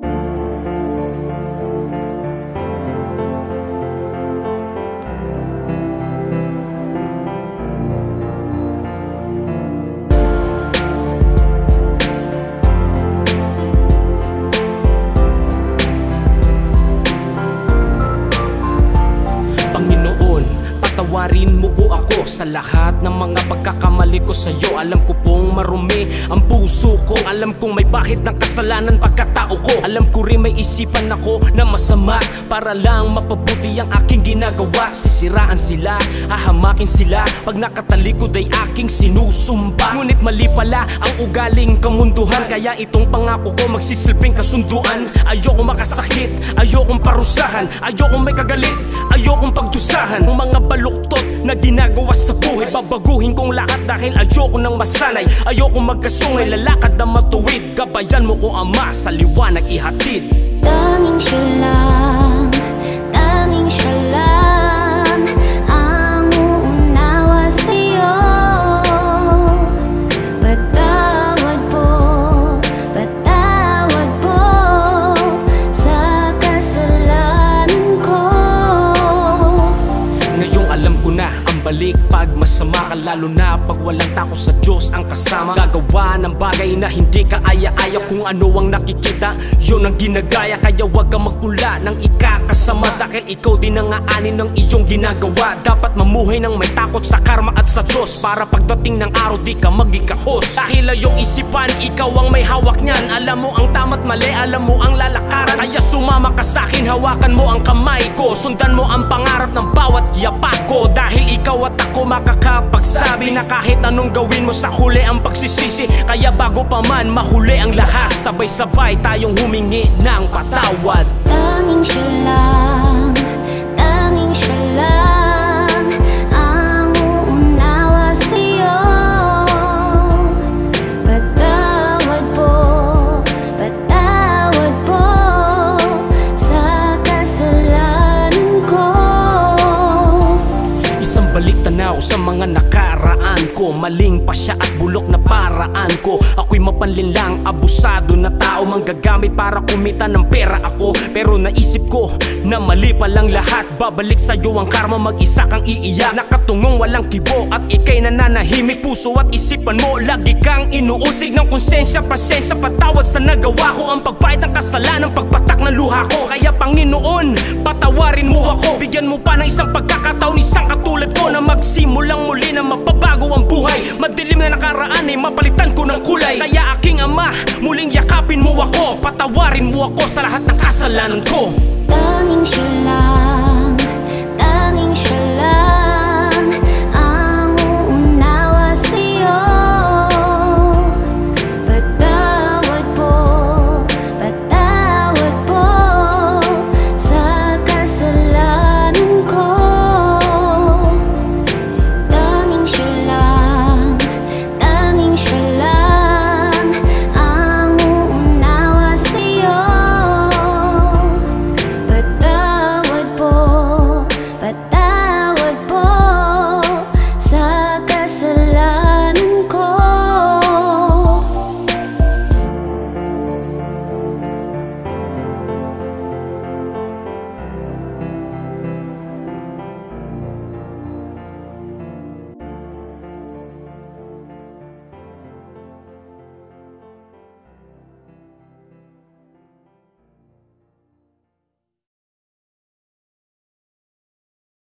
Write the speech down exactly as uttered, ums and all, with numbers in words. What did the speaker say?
Patawarin mo po ako sa lahat ng mga pagkakamali ko sa'yo. Alam ko pong marumi ang puso ko. Alam kong may bahid ng kasalanan pagkatao ko. Alam ko rin may isipan ako na masama para lang mapabuti ang aking ginagawa. Sisiraan sila, hahamakin sila pag nakatalikod ay aking sinusumba. Ngunit mali pala ang ugaling kamunduhan, kaya itong pangako ko magsisilbing kasunduan. Ayokong makasakit, ayokong parusahan, ayokong may kagalit, ayokong pagdusahan. Ang mga baluktot na ginagawa sa buhay, babaguhin kong lahat dahil ayoko nang masanay. Ayokong magkasungay, lalakad na matuwid. Gabayan mo ko Ama, sa liwanag ihatid. Tanging siya lang, tanging siya lang ang uunawa sa'yo. Patawad po, patawad po sa kasalanan ko. Ngayong alam ko na ang balik pag masama ka, lalo na pag walang takot sa Diyos ang kasama. Gagawa ng bagay na hindi ka aya-aya, kung ano ang nakikita yun ang ginagaya. Kaya wag kang magpula ng ikakasama, dahil ikaw din ang aanin ng iyong ginagawa. Dapat mamuhay ng may takot sa karma at sa Diyos, para pagdating ng araw di ka magikahos. Dahil ayong isipan, ikaw ang may hawak niyan. Alam mo ang tama't mali, alam mo ang lalakaran. Kaya sumama ka sa'kin, hawakan mo ang kamay ko. Sundan mo ang pangarap ng bawat yapak ko. Dahil ikaw at ako makakapagsabi na kahit anong gawin mo sa huli ang pagsisisi. Kaya bago pa man mahuli ang lahat, sabay-sabay tayong humingi ng patawad. Tanging siya lang, tanging siya lang ang uunawa sa'yo. Patawad po, patawad po sa kasalanan ko. Isang balik tanaw sa mga nakaraan ko, maling pa siya at bulok na paraan ko. Ako'y mapanlinlang, abusado na tao, manggagamit para kumita ng pera ako. Pero naisip ko na mali palang lahat, babalik sa'yo ang karma, mag-isa kang iiyak. Nakatungong walang kibo at ika'y nananahimik. Puso at isipan mo, lagi kang inuusig ng konsensya, pasensya, patawad sa nagawa ko. Ang pagbayad ng kasalanan, pagpatak ng luha ko. Kaya Panginoon, patawarin mo ako. Bigyan mo pa ng isang pagkakataon, isang katulad ko, na magsimulang muli na mapabago ang buhay. Madilim na nakaraan ay mapalitan ko ng kulay. Kaya aking Ama, muling yakapin mo ako. Patawarin mo ako sa lahat ng kasalanan ko. Tanging siya lang,